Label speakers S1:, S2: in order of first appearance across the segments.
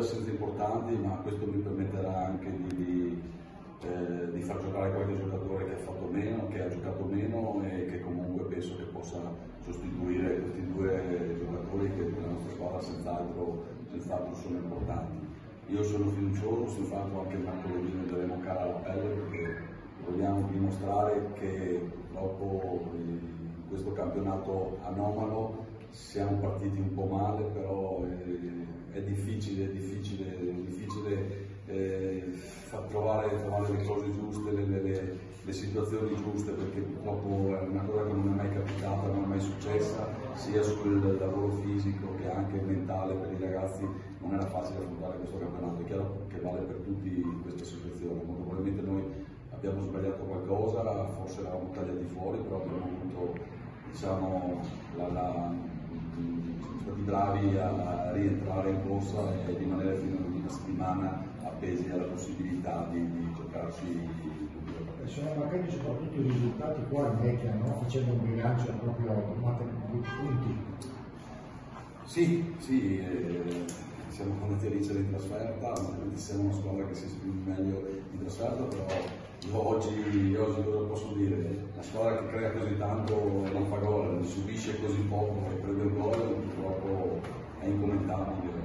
S1: assenze importanti, ma questo mi permetterà anche di far giocare qualche giocatore che ha fatto meno, che ha giocato meno e che comunque penso che possa sostituire questi due giocatori che per la nostra squadra senz'altro sono importanti. Io sono fiducioso, senz'altro anche mercoledì metteremo cara alla pelle perché vogliamo dimostrare che purtroppo in questo campionato anomalo siamo partiti un po' male, però è difficile far trovare le cose giuste, le situazioni giuste, perché purtroppo è una cosa che non è mai capitata, non è mai successa, sia sul lavoro fisico che anche mentale per i ragazzi. Non era facile affrontare questo campionato, è chiaro che vale per tutti in questa situazione. Molto probabilmente noi abbiamo sbagliato qualcosa, forse eravamo tagliati fuori, però abbiamo avuto, diciamo, siamo stati bravi a rientrare in corsa e rimanere fino a una settimana appesi alla possibilità di giocarci tutti le partite.
S2: Sono magari soprattutto i risultati qua in vecchia, no? Facendo un bilancio proprio punti.
S1: Sì, siamo conditi a vincere in trasferta, siamo una squadra che si esprime meglio in trasferta, però oggi cosa posso dire? La squadra che crea così tanto non fa gol, subisce così poco e prende un gol, purtroppo è incommentabile.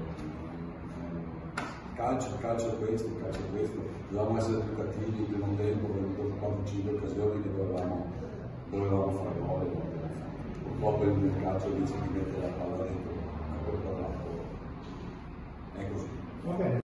S1: Calcio è questo, dovevamo essere più cattivi in primo tempo, abbiamo avuto 4-5 occasioni che dovevamo fare gol. Purtroppo il calcio dice che mette la palla dentro, è così.
S2: Va bene.